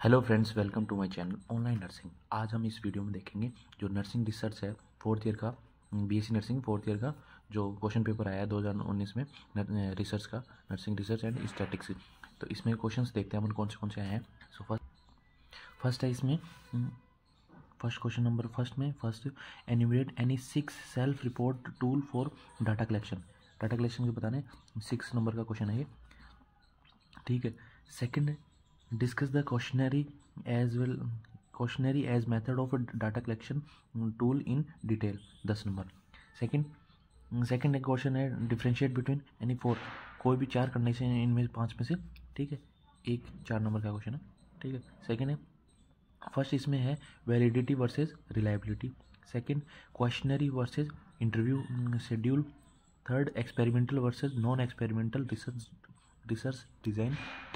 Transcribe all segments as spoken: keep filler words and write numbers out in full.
Hello friends, welcome to my channel online nursing. आज हम इस वीडियो में देखेंगे जो नर्सिंग रिसर्च है फोर्थ ईयर का, बीएससी नर्सिंग फोर्थ ईयर का जो क्वेश्चन पेपर आया है दो हज़ार उन्नीस में रिसर्च का, नर्सिंग रिसर्च एंड स्टैटिक्स। तो इसमें क्वेश्चंस देखते हैं अपन कौन से कौन से आए हैं। सो फर्स्ट फर्स्ट है इसमें फर्स्ट क्वेश्चन नंबर फर्स्ट में first enumerate any six self report tool for data collection. Data collection के बताने सिक्स नंबर का क्वेश्चन है ये, ठीक है। Second, discuss the questionnaire as well questionnaire as method of data collection tool in detail, दस number. Second second एक question है डिफ्रेंशिएट बिटवीन एनी फोर, कोई भी चार करने से इनमें पांच में से, ठीक है, एक चार नंबर का क्वेश्चन है, ठीक है। सेकंड है फर्स्ट इसमें है validity versus reliability. Second questionnaire versus interview schedule. Third experimental versus non experimental research research design.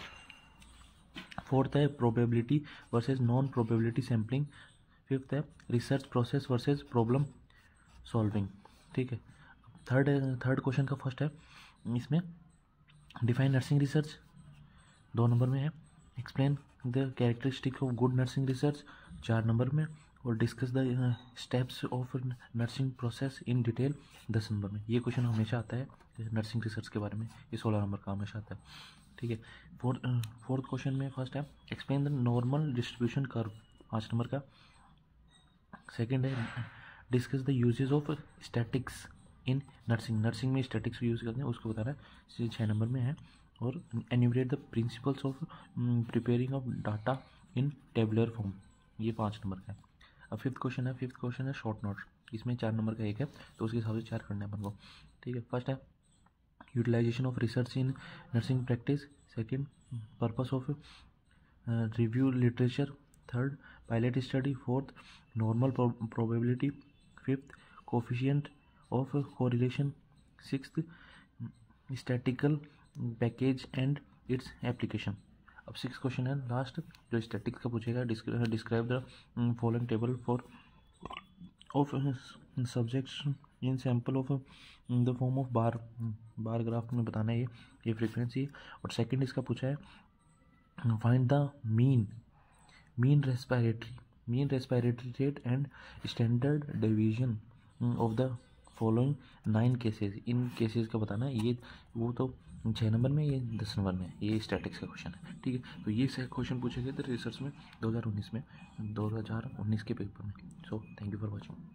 Fourth है probability versus non probability sampling. Fifth है research process versus problem solving, ठीक है। थर्ड थर्ड क्वेश्चन का first है इसमें define nursing research, दो number में है। Explain the characteristic of good nursing research, चार नंबर में। और discuss the steps of nursing process in detail, दस नंबर में। ये क्वेश्चन हमेशा आता है नर्सिंग रिसर्च के बारे में, ये सोलह नंबर का हमेशा आता है, ठीक है। फोर्थ फोर्थ क्वेश्चन में फर्स्ट है explain the normal distribution curve, पाँच नंबर का। सेकंड है discuss the uses of statics in nursing, nursing में स्टैटिक्स यूज़ करते हैं उसको बताना है, छः नंबर में है। और enumerate the principles of preparing of data in tabular form, ये पाँच नंबर का है। अब फिफ्थ क्वेश्चन है फिफ्थ क्वेश्चन है शॉर्ट नोट, इसमें चार नंबर का एक है तो उसके हिसाब से चार करने हैं अपन को, ठीक है। फर्स्ट है utilization of research in nursing practice. Second purpose of review literature. Third pilot study. Fourth normal probability. Fifth coefficient of correlation. Sixth statical package and its application. अब सिक्स क्वेश्चन है लास्ट जो statics का पूछेगा, describe the following table for of subjects in sample of the form of bar, bar graph में बताना है ये ये फ्रीक्वेंसी। और सेकंड इसका पूछा है find the mean mean respiratory mean respiratory rate and standard division of the following nine cases, इन केसेस का बताना है। ये वो तो छः नंबर में, ये दस नंबर में, ये स्टैटिक्स का क्वेश्चन है, ठीक है। तो ये क्वेश्चन पूछे गए थे रिसर्च में दो हज़ार उन्नीस में दो हज़ार उन्नीस के पेपर में। So thank you for watching.